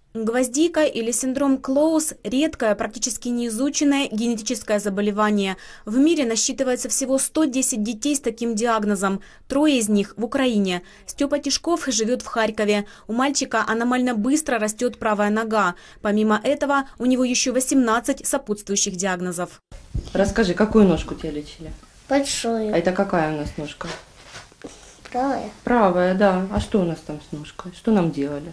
Гвоздика или синдром Клоус – редкое, практически неизученное генетическое заболевание. В мире насчитывается всего 110 детей с таким диагнозом. 3 из них в Украине. Степа Тишков живет в Харькове. У мальчика аномально быстро растет правая нога. Помимо этого, у него еще 18 сопутствующих диагнозов. Расскажи, какую ножку тебя лечили? Большую. А это какая у нас ножка? Правая. Правая, да. А что у нас там с ножкой? Что нам делали?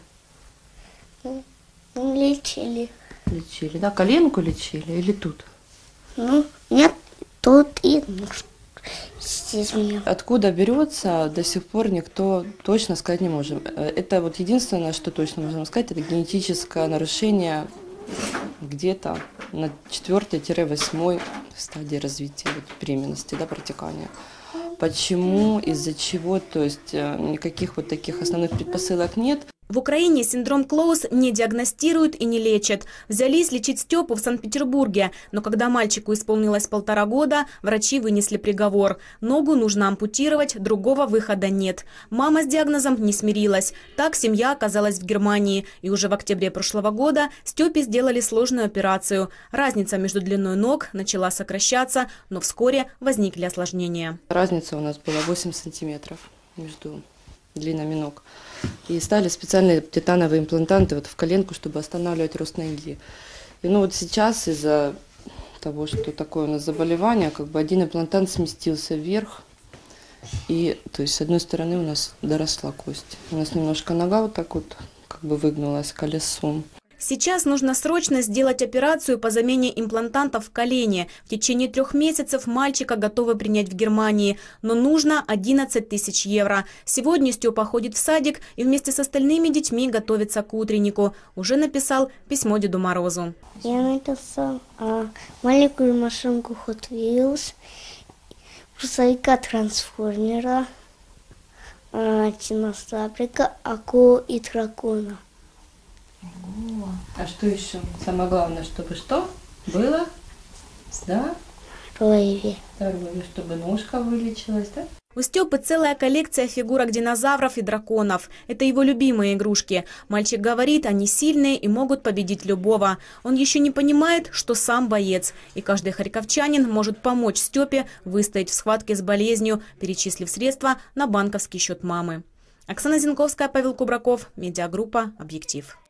Лечили. Лечили, да? Коленку лечили или тут? Ну, нет, тут и здесь у меня. Откуда берется, до сих пор никто точно сказать не может. Это вот единственное, что точно можем сказать, это генетическое нарушение где-то на 4-8 стадии развития вот, беременности, да, протекания. Почему, из-за чего, то есть никаких вот таких основных предпосылок нет. В Украине синдром Клоус не диагностируют и не лечат. Взялись лечить Степу в Санкт-Петербурге, но когда мальчику исполнилось 1,5 года, врачи вынесли приговор. Ногу нужно ампутировать, другого выхода нет. Мама с диагнозом не смирилась. Так семья оказалась в Германии. И уже в октябре прошлого года Степе сделали сложную операцию. Разница между длиной ног начала сокращаться, но вскоре возникли осложнения. Разница у нас была 8 сантиметров между длинами ног. И ставили специальные титановые имплантанты вот в коленку, чтобы останавливать рост ноги. И ну вот сейчас из-за того, что такое у нас заболевание, как бы один имплантант сместился вверх. И то есть с одной стороны у нас доросла кость. У нас немножко нога вот так вот как бы выгнулась колесом. Сейчас нужно срочно сделать операцию по замене имплантантов в колене. В течение 3 месяцев мальчика готовы принять в Германии, но нужно 11 тысяч евро. Сегодня Степа ходит в садик и вместе с остальными детьми готовится к утреннику. Уже написал письмо Деду Морозу. Я написал маленькую машинку Hot Wheels, грузовика трансформера, динозаврика, акулу и дракона. А что еще? Самое главное, чтобы что было? Да? Здоровье. Здоровье, чтобы ножка вылечилась, да? У Степы целая коллекция фигурок динозавров и драконов. Это его любимые игрушки. Мальчик говорит, они сильные и могут победить любого. Он еще не понимает, что сам боец. И каждый харьковчанин может помочь Степе выстоять в схватке с болезнью, перечислив средства на банковский счет мамы. Оксана Зинковская, Павел Кубраков, медиагруппа «Объектив».